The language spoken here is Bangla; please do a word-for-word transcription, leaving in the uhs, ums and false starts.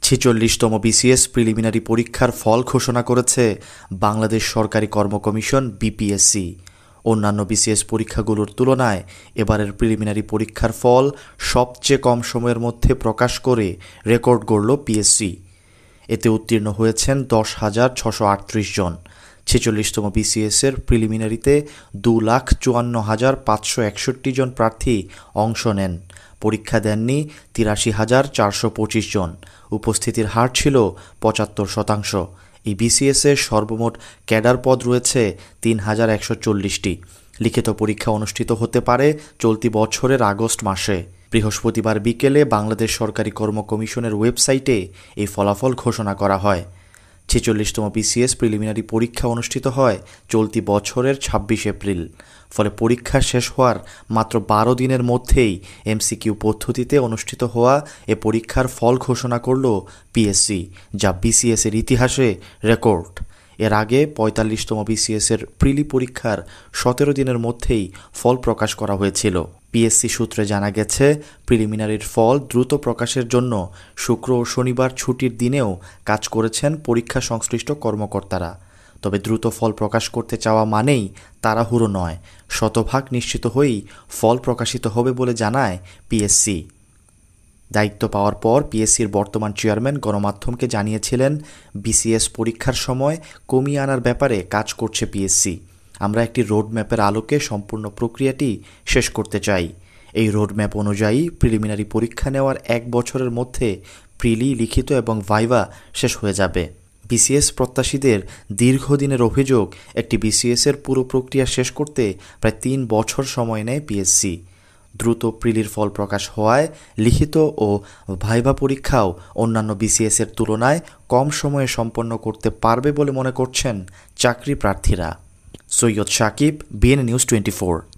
ছেচল্লিশতম বিসিএস প্রিলিমিনারি পরীক্ষার ফল ঘোষণা করেছে বাংলাদেশ সরকারি কর্ম কমিশন বিপিএসসি। অন্যান্য বিসিএস পরীক্ষাগুলোর তুলনায় এবারের প্রিলিমিনারি পরীক্ষার ফল সবচেয়ে কম সময়ের মধ্যে প্রকাশ করে রেকর্ড গড়ল পিএসসি। এতে উত্তীর্ণ হয়েছেন দশ হাজার ছশো আটত্রিশ জন। ছেচল্লিশতম বিসিএসের প্রিলিমিনারিতে দু লাখ চুয়ান্ন হাজার পাঁচশো একষট্টি জন প্রার্থী অংশ নেন। পরীক্ষা দেননি তিরাশি হাজার চারশো পঁচিশ জন। উপস্থিতির হার ছিল পঁচাত্তর শতাংশ। এই বিসিএসের সর্বমোট ক্যাডার পদ রয়েছে তিন হাজার একশো চল্লিশটি। লিখিত পরীক্ষা অনুষ্ঠিত হতে পারে চলতি বছরের আগস্ট মাসে। বৃহস্পতিবার বিকেলে বাংলাদেশ সরকারি কর্ম কমিশনের ওয়েবসাইটে এই ফলাফল ঘোষণা করা হয়। ছেচল্লিশতম বিসিএস প্রিলিমিনারি পরীক্ষা অনুষ্ঠিত হয় চলতি বছরের ছাব্বিশ এপ্রিল। ফলে পরীক্ষা শেষ হওয়ার মাত্র বারো দিনের মধ্যেই এমসিকিউ পদ্ধতিতে অনুষ্ঠিত হওয়া এ পরীক্ষার ফল ঘোষণা করল পিএসসি, যা বিসিএসের ইতিহাসে রেকর্ড। এর আগে পঁয়তাল্লিশতম বিসিএসের প্রিলি পরীক্ষার সতেরো দিনের মধ্যেই ফল প্রকাশ করা হয়েছিল। পিএসসি সূত্রে জানা গেছে, প্রিলিমিনারির ফল দ্রুত প্রকাশের জন্য শুক্র ও শনিবার ছুটির দিনেও কাজ করেছেন পরীক্ষা সংশ্লিষ্ট কর্মকর্তারা। তবে দ্রুত ফল প্রকাশ করতে চাওয়া মানেই তাড়াহুড়ো নয়, শতভাগ নিশ্চিত হয়েই ফল প্রকাশিত হবে বলে জানায় পিএসসি। দায়িত্ব পাওয়ার পর পিএসসির বর্তমান চেয়ারম্যান গণমাধ্যমকে জানিয়েছিলেন, বিসিএস পরীক্ষার সময় কমিয়ে আনার ব্যাপারে কাজ করছে পিএসসি। আমরা একটি রোডম্যাপের আলোকে সম্পূর্ণ প্রক্রিয়াটি শেষ করতে চাই। এই রোডম্যাপ অনুযায়ী প্রিলিমিনারি পরীক্ষা নেওয়ার এক বছরের মধ্যে প্রিলি, লিখিত এবং ভাইভা শেষ হয়ে যাবে। বিসিএস প্রত্যাশীদের দীর্ঘদিনের অভিযোগ, একটি বিসিএসের পুরো প্রক্রিয়া শেষ করতে প্রায় তিন বছর সময় নেয় পিএসসি। দ্রুত প্রিলির ফল প্রকাশ হওয়ায় লিখিত ও ভাইভা পরীক্ষাও অন্যান্য বিসিএসের তুলনায় কম সময়ে সম্পন্ন করতে পারবে বলে মনে করছেন চাকরি প্রার্থীরা। Syed Sakib, BN news twenty four.